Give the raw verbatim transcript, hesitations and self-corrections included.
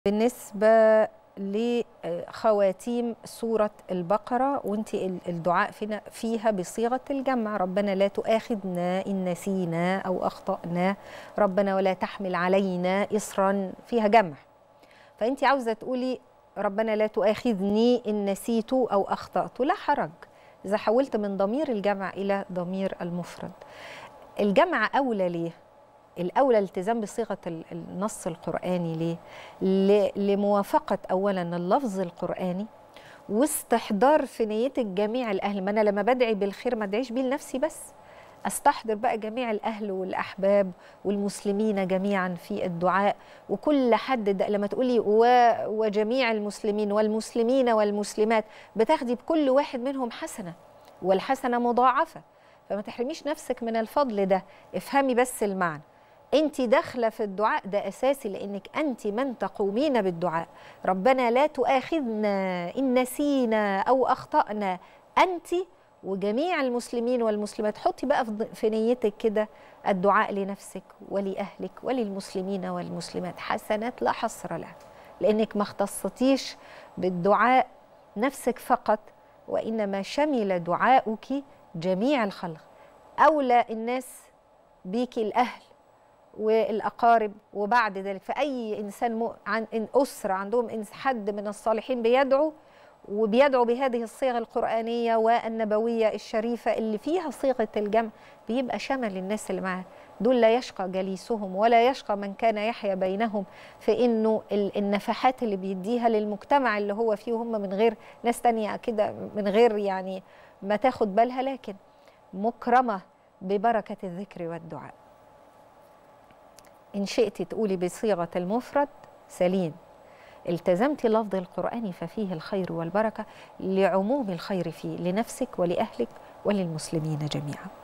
بالنسبة لخواتيم سورة البقرة وانت الدعاء فينا فيها بصيغة الجمع، ربنا لا تؤاخذنا إن نسينا أو أخطأنا، ربنا ولا تحمل علينا إصرا، فيها جمع. فانت عاوزة تقولي ربنا لا تؤاخذني إن نسيت أو أخطأت، لا حرج إذا حولت من ضمير الجمع إلى ضمير المفرد. الجمع أولى ليه؟ الأولى الالتزام بصيغة النص القرآني ليه؟ لموافقة أولا اللفظ القرآني واستحضار في نيتك جميع الأهل. ما أنا لما بدعي بالخير ما ادعيش بيه لنفسي بس، أستحضر بقى جميع الأهل والأحباب والمسلمين جميعا في الدعاء، وكل حد لما تقولي وجميع المسلمين والمسلمين والمسلمات بتاخدي بكل واحد منهم حسنة، والحسنة مضاعفة، فما تحرميش نفسك من الفضل ده. افهمي بس المعنى، انت داخله في الدعاء ده اساسي، لانك انت من تقومين بالدعاء. ربنا لا تؤاخذنا ان نسينا او اخطانا، انت وجميع المسلمين والمسلمات. حطي بقى في نيتك كده الدعاء لنفسك ولاهلك وللمسلمين والمسلمات، حسنات لا حصر لها، لانك ما اختصتيش بالدعاء نفسك فقط، وانما شمل دعاؤك جميع الخلق. أولى الناس بيكي الأهل والأقارب، وبعد ذلك فأي إنسان م... عن أسرة عندهم حد من الصالحين بيدعو، وبيدعو بهذه الصيغة القرآنية والنبوية الشريفة اللي فيها صيغة الجمع، بيبقى شمل الناس اللي معاه دول، لا يشقى جليسهم ولا يشقى من كان يحيا بينهم، في إنه النفحات اللي بيديها للمجتمع اللي هو فيه هم من غير ناس تانية كده، من غير يعني ما تاخد بالها، لكن مكرمة ببركة الذكر والدعاء. إن شئت تقولي بصيغة المفرد سليم، التزمت لفظ القرآن ففيه الخير والبركة لعموم الخير فيه لنفسك ولأهلك وللمسلمين جميعا.